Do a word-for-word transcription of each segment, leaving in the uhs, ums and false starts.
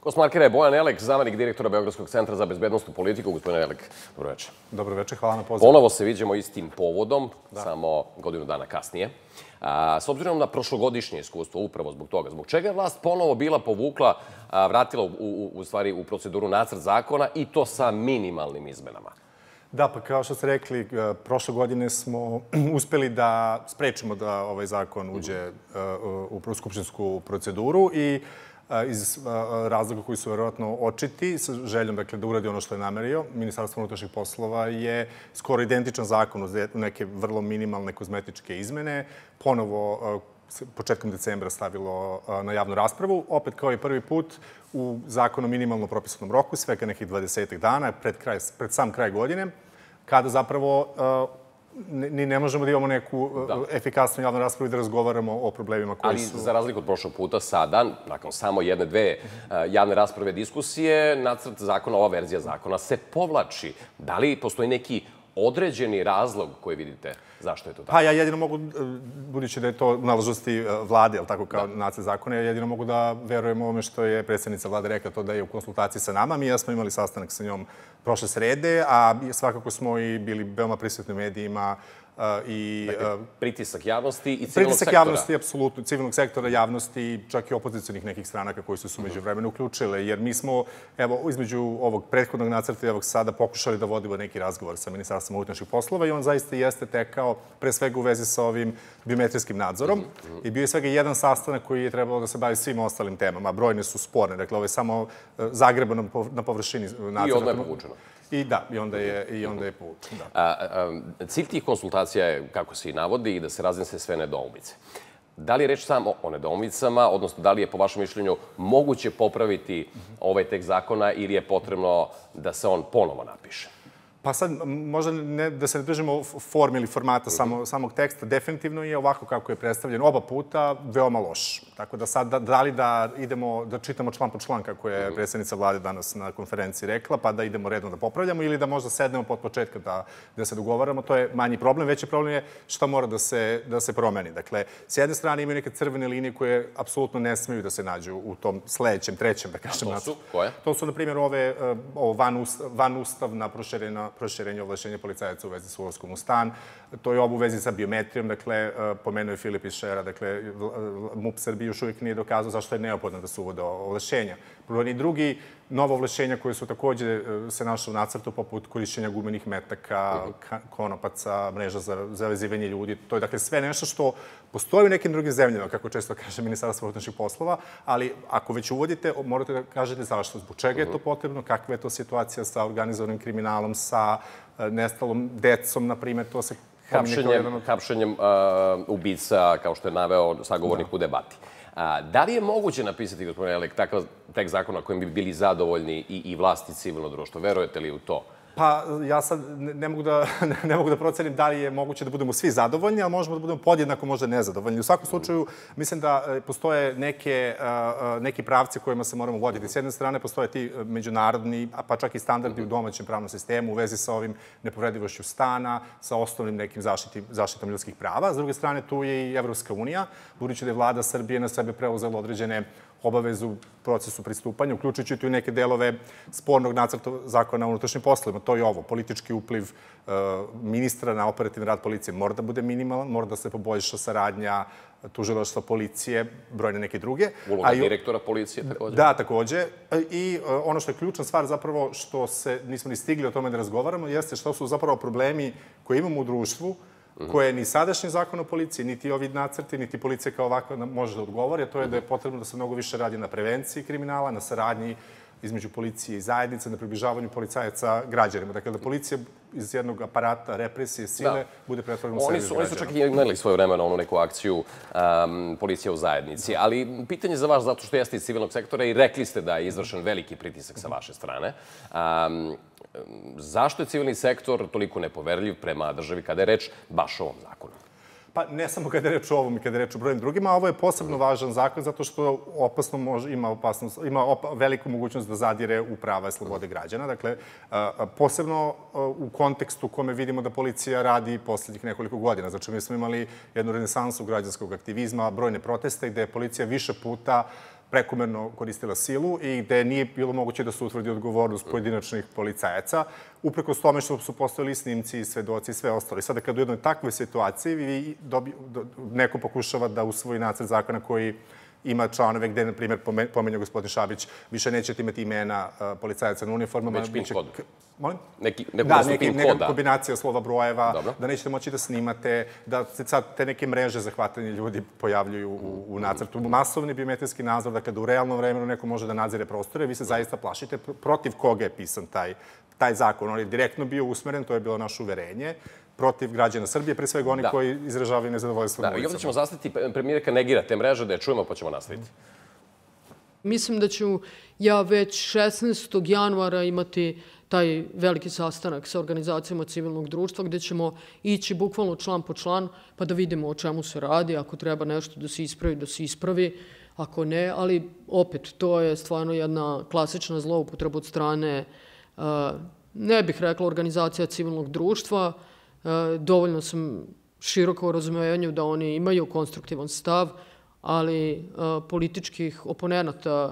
Gost markera je Bojan Elek, zamenik direktora Beogradskog centra za bezbednosnu politiku. Gospodine Elek, dobro večer. Dobro večer, hvala na pozivu. Ponovo se viđemo istim povodom, samo godinu dana kasnije. S obzirom na prošlogodišnje iskustvo, upravo zbog toga, zbog čega je vlast ponovo bila povukla, vratila u stvari u proceduru nacrt zakona i to sa minimalnim izmenama? Da, pa kao što ste rekli, prošle godine smo uspeli da sprečimo da ovaj zakon uđe u skupštinsku proceduru i iz razloga koji su verovatno očiti, sa željom da uradi ono što je namerio. Ministarstvo unutrašnjih poslova je skoro identičan zakon uz neke vrlo minimalne kozmetičke izmene. Ponovo početkom decembra stavilo na javnu raspravu. Opet kao i prvi put u zakonu o minimalno propisanom roku, svega nekih dvadesetak dana, pred sam kraj godine, kada zapravo ni ne možemo da imamo neku efikasnu javnu raspravu i da razgovaramo o problemima koji su... Ali za razliku od prošlog puta, sada, nakon samo jedne, dve javne rasprave, diskusije, nacrt zakona, ova verzija zakona se povlači. Da li postoji neki određeni razlog koji vidite zašto je to tako? Pa ja jedino mogu, budući da je to u nadležnosti vlade, ali tako kao nacrt zakona, ja jedino mogu da verujem ovome što je predsjednica vlade rekla, to da je u konsultaciji sa nama. Mi ja smo imali sastanak sa njom prošle srede, a svakako smo i bili veoma prisutni u medijima i... Dakle, pritisak javnosti i civilnog sektora. Pritisak javnosti, apsolutno, civilnog sektora, javnosti, čak i opozicionih nekih stranaka koji su se umeđu vremenu uključile, jer mi smo, evo, između ovog prethodnog nacrta i ovog sada pokušali da vodimo neki razgovor sa Ministarstvom unutrašnjih poslova i on zaista jeste tekao pre svega u vezi sa ovim biometrijskim nadzorom i bio je svega jedan sastanak koji je trebalo da se bavi svim ostalim temama. Brojne su sporne, dakle, ovo je samo zagrebano na površini nadzora. I odmah je povučeno. I da, i onda je povučeno. Cilj tih konsultacija je, kako se i navodi, da se raznese sve nedoumice. Da li je reč samo o nedoumicama, odnosno da li je, po vašem mišljenju, moguće popraviti ovaj tekst zakona ili je potrebno da se on ponovo napiše? Pa sad, možda da se ne držimo forme ili formata samog teksta, definitivno je ovako kako je predstavljen oba puta veoma loš. Tako da sad, da li da idemo, da čitamo član po član, kako je predsjednica vlade danas na konferenciji rekla, pa da idemo redno da popravljamo ili da možda sednemo pod početka da se dogovaramo, to je manji problem. Veći problem je šta mora da se promeni. Dakle, s jedne strane imaju neke crvene linije koje apsolutno ne smiju da se nađu u tom sledećem, trećem, da kažem. A to su? Koje? To su, na primjer, ove vanustavna proširena proširenje ovlašćenja policajaca u vezi s ulaskom u stan. To je ovo u vezi sa biometrijom, dakle, pomenuo je Filip iz Šera, dakle, MUP Srbije još uvijek nije dokazao zašto je neophodno da se uvode ovlašćenja. I drugi, nova ovlašćenja koje su također se našle u nacrtu, poput korišćenja gumenih metaka, konopaca, mreža za vezivanje ljudi. To je, dakle, sve nešto što postoji u nekim drugim zemljama, kako često kaže Ministarstvo unutrašnjih poslova, ali ako već uvodite, morate da kažete zašto, zbog čega je to potrebno, kakva je to situacija sa organizovanim kriminalom, sa nestalom decom, na primjer, to se... Hapšenjem ubica, kao što je naveo sagovornik u debati. Da li je moguće napisati, gospodine Elek, takav tekst zakona kojim bi bili zadovoljni i vlast i civilno društvo? Verujete li u to? Pa ja sad ne mogu da procenim da li je moguće da budemo svi zadovoljni, ali možemo da budemo podjednako možda nezadovoljni. U svakom slučaju, mislim da postoje neki pravci kojima se moramo voditi. S jedne strane, postoje ti međunarodni, pa čak i standardi u domaćem pravnom sistemu u vezi sa ovim nepovredivošću stana, sa osnovnim nekim zaštitom ljudskih prava. S druge strane, tu je i Evropska unija, budući da je vlada Srbije na sebe preuzela određene obavezu u procesu pristupanja, uključujući tu i neke delove spornog nacrta zakona o unutrašnjim poslovima. To je ovo, politički upliv ministra na operativni rad policije mora da bude minimalan, mora da se poboljša saradnja tužilaštva policije, brojne neke druge. Uloga direktora policije također. Da, također. I ono što je ključna stvar zapravo što se nismo ni stigli o tome da razgovaramo, jeste što su zapravo problemi koje imamo u društvu, koje ni sadašnji zakon o policiji, niti ovi nacrti, niti policija kao ovako može da odgovori, a to je da je potrebno da se mnogo više radi na prevenciji kriminala, na saradnji između policije i zajednice, na približavanju policajaca građanima. Dakle, da policija iz jednog aparata represije, sile, bude pretvorena u servis građana. Oni su čak i imali svoje vremena onu neku akciju policija u zajednici, ali pitanje za vas, zato što jeste iz civilnog sektora i rekli ste da je izvršen veliki pritisak sa vaše strane. Zašto je civilni sektor toliko nepoverljiv prema državi kada je reč baš o ovom zakonu? Pa ne samo kada je reč o ovom i kada je reč o brojnim drugima, ovo je posebno važan zakon zato što opasno ima veliku mogućnost da zadire u prava i slobode građana. Dakle, posebno u kontekstu u kome vidimo da policija radi posljednjih nekoliko godina. Znači, mi smo imali jednu renesansu građanskog aktivizma, brojne proteste gde je policija više puta prekomerno koristila silu i gde nije bilo moguće da se utvrdi odgovornost pojedinačnih policajaca, uprkos tome što su postojali snimci, svedoci i sve ostalo. I sada kad u jednoj takvoj situaciji vi dobi, do, neko pokušava da usvoji nacrt zakona koji ima članove gde, na primjer, pomenio gospodin Šabić, više nećete imati imena uh, policajaca na uniformama. Već pin kod. Molim? Neki, neku da, neki, neka koda. kombinacija slova brojeva, Dobro. Da nećete moći da snimate, da se sad te neke mreže za hvatanje ljudi pojavljuju u, u nacrtu. Masovni biometrijski nadzor, dakle da u realnom vremenu neko može da nadzire prostore, vi se zaista plašite protiv koga je pisan taj, taj zakon. On je direktno bio usmeren, to je bilo naše uverenje, protiv građana Srbije, pre svega oni da. koji izražavaju nezadovoljstvo na ulicama. Da, i ovdje ćemo zastati, premijerka negira te mreže, da je čujemo pa ćemo nastaviti. Mislim da ću ja već šesnaestog januara imati taj veliki sastanak sa organizacijama civilnog društva gde ćemo ići bukvalno član po član pa da vidimo o čemu se radi. Ako treba nešto da se ispravi, da se ispravi. Ako ne, ali opet, to je stvarno jedna klasična zloupotreba od strane, ne bih rekla organizacija civilnog društva. Dovoljno sam široko u razumevanju da oni imaju konstruktivan stav, ali političkih oponenata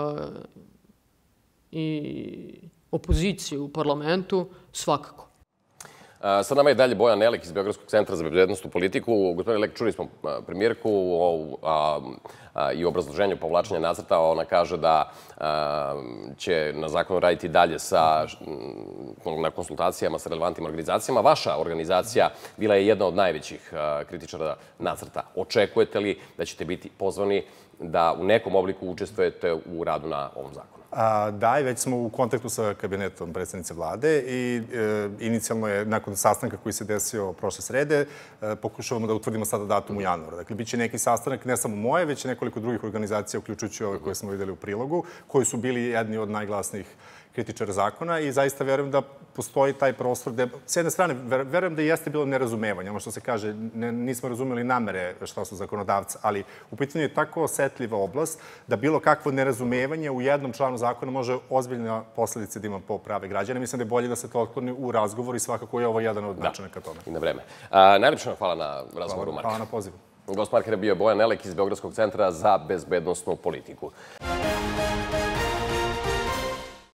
i opozicije u parlamentu svakako. Sa nama je dalje Bojan Elek iz Beogradskog centra za bezbednosnu politiku. Gospodine Elek, čuli smo premijerku i u obrazloženju povlačenja nacrta. Ona kaže da će na zakonu raditi dalje na konsultacijama sa relevantnim organizacijama. Vaša organizacija bila je jedna od najvećih kritičara nacrta. Očekujete li da ćete biti pozvani da u nekom obliku učestvujete u radu na ovom zakonu? Da, i već smo u kontaktu sa kabinetom predsjednice vlade i inicijalno je, nakon sastanka koji se desio prošle srede, pokušavamo da utvrdimo sada datum u januaru. Dakle, bit će neki sastanak, ne samo moje, već nekoliko drugih organizacija, uključujući ove koje smo videli u prilogu, koji su bili jedni od najglasnijih kritičara zakona i zaista verujem da postoji taj prostor gde, s jedne strane, verujem da jeste bilo nerazumevanje, ono što se kaže, nismo razumeli namere šta su zakonodavci, ali u pitanju je tako osetljiva oblast da bilo kakvo nerazumevanje u jednom članu zakona može ozbiljne posledice da ima po prave građane. Mislim da je bolje da se to otkloni u razgovoru i svakako je ovo jedan od načina ka tome. I na vreme. Najlepše vam hvala na razgovoru, Mark. Hvala na pozivu. Gost Markera bio je Bojan Elek iz Beogradskog centra za bezbednosnu politiku.